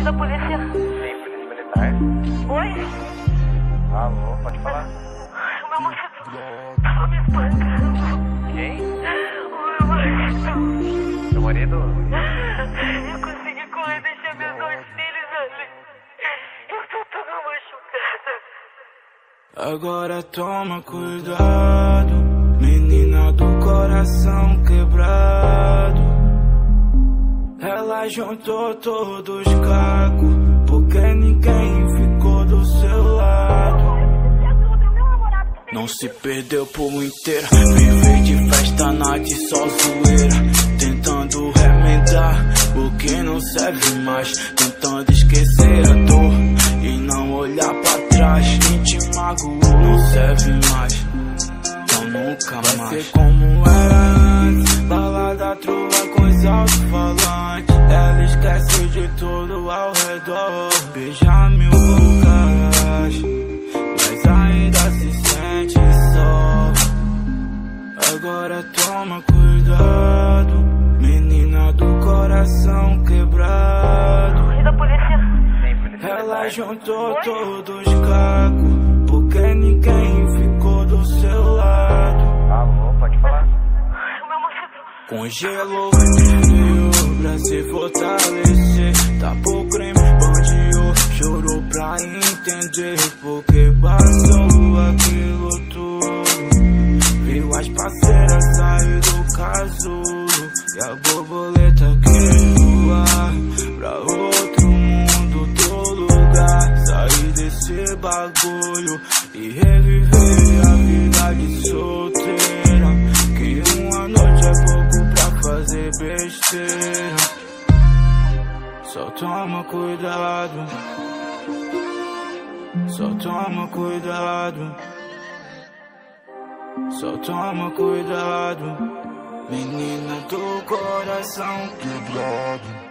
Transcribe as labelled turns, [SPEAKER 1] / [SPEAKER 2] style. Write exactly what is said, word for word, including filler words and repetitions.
[SPEAKER 1] da polícia?
[SPEAKER 2] Sim, polícia militar.
[SPEAKER 1] Oi?
[SPEAKER 2] Alô, pode falar.
[SPEAKER 1] O meu marido tava me espancando.
[SPEAKER 2] Quem?
[SPEAKER 1] O meu marido.
[SPEAKER 2] Seu marido?
[SPEAKER 1] Eu consegui correr, deixei meus dois filhos ali. Eu tô toda machucada.
[SPEAKER 3] Agora toma cuidado, menina do coração quebrado. Ela juntou todos os cacos, porque ninguém ficou do seu lado. Não se perdeu por inteiro, viver de festa, nada de só zoeira. Tentando remendar o que não serve mais, tentando esquecer a dor e não olhar pra trás. Quem te magoou não serve mais, então nunca mais. Vai ser como era antes, balada trova com os alto-falantes. Ela esquece de tudo ao redor, beija mil bocas, mas ainda se sente só. Agora toma cuidado, menina do coração quebrado.
[SPEAKER 1] E da polícia?
[SPEAKER 2] Sim, polícia
[SPEAKER 3] Ela
[SPEAKER 2] militar.
[SPEAKER 3] juntou todos os cacos, porque ninguém ficou do seu lado.
[SPEAKER 2] Alô, pode falar.
[SPEAKER 1] O meu marido.
[SPEAKER 3] Congelou, frio pra se fortalecer. Tapou crime, bandiou, chorou pra entender porque passou aquilo tudo. Viu as parceiras sair do casulo e a borboleta que voar pra outro mundo, outro lugar. Sair desse bagulho e reviver a vida de solteira, que uma noite é pouco pra fazer besteira. Só toma cuidado, só toma cuidado, só toma cuidado, menina do coração quebrado.